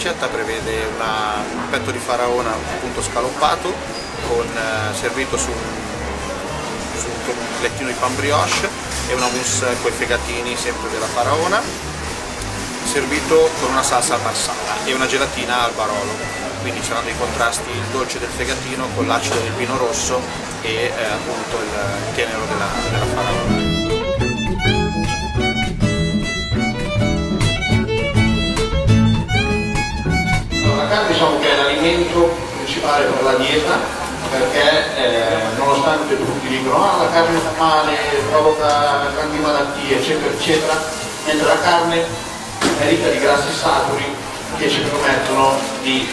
ricetta prevede un petto di faraona appunto scaloppato, servito su un lettino di pan brioche e una mousse con i fegatini sempre della faraona, servito con una salsa al marsala e una gelatina al barolo. Quindi saranno dei contrasti, il dolce del fegatino con l'acido del vino rosso e appunto il tenero della faraona. La carne diciamo che è l'alimento principale per la dieta, perché nonostante tutti dicono la carne fa male, provoca grandi malattie eccetera eccetera, mentre la carne è ricca di grassi saturi che ci permettono di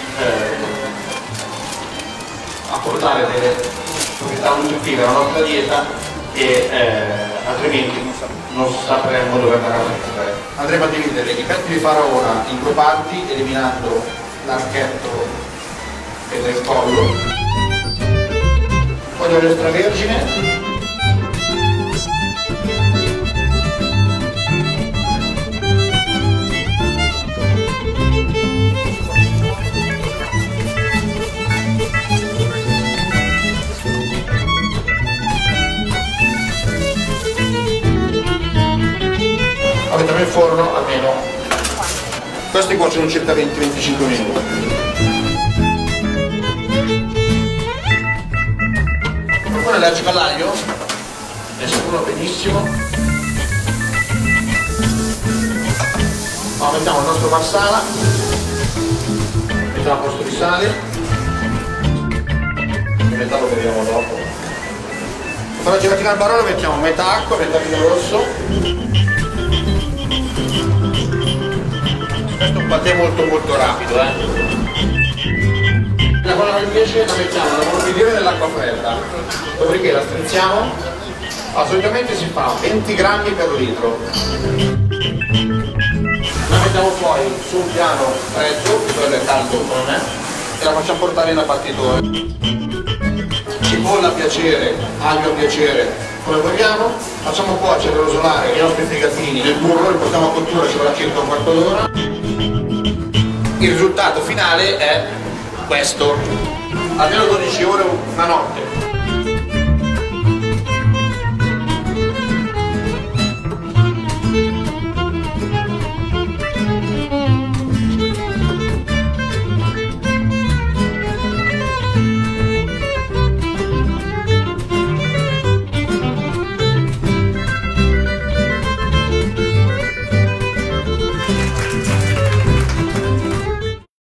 apportare delle proprietà nutritive alla nostra dieta e altrimenti non sapremmo dove andare a prendere. Andremo a dividere i petti di faraona in due parti, eliminando l'archetto e del collo, poi olio extravergine, mettiamo in forno almeno, questi cuociono circa 20-25 minuti. Qualcuno è allergico all'aglio? Ne sicuro benissimo. Mettiamo il nostro marsala, mettiamo a posto di sale, metà lo vediamo dopo. Per la gelatina al barolo mettiamo metà acqua, metà vino rosso. Questo è un patè molto rapido, La cosa che mi piace la mettiamo da morbidire nell'acqua fredda, dopodiché la strizziamo, solitamente si fa 20 grammi per litro. La mettiamo poi su un piano freddo, quello è caldo con me, e la facciamo portare in abbattitore. Cipolla a piacere, aglio a piacere, come vogliamo, facciamo cuocere e rosolare i nostri fegatini nel burro, li portiamo a cottura, ci vorrà circa un quarto d'ora. Il risultato finale è questo, almeno 12 ore una notte.